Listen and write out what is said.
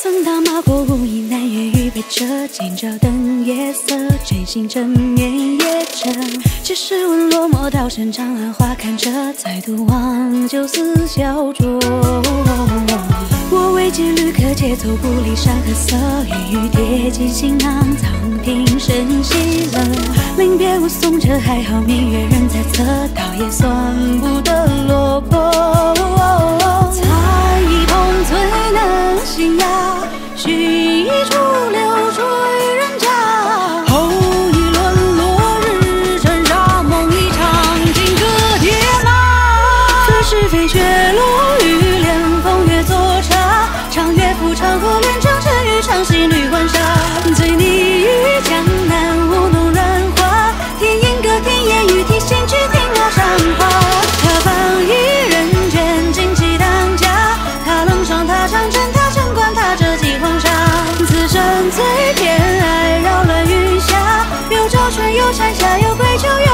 曾大马过无垠，南岳预备着，今朝等夜色，真心真面也真。几时闻落寞道声，长安花看着，再度望酒思小酌。我为寄旅客，节奏不离山河色，一语叠进行囊，藏平生喜乐。临别无送者，还好明月人在侧，倒也算不得落魄。才艺同醉能行呀，须一出流水人家。后已沦落日沉沙，梦一场金戈铁马。此时飞雪落雨连风月作茶，长乐府长河连城尘与长溪女还沙。醉你于江南舞弄软花，天阴歌天烟雨啼仙曲听我赏花。他方一人间旌旗当家，他冷霜他长征他城关他折戟黄沙。此生最偏爱扰乱云霞，有朝春有山下有归秋。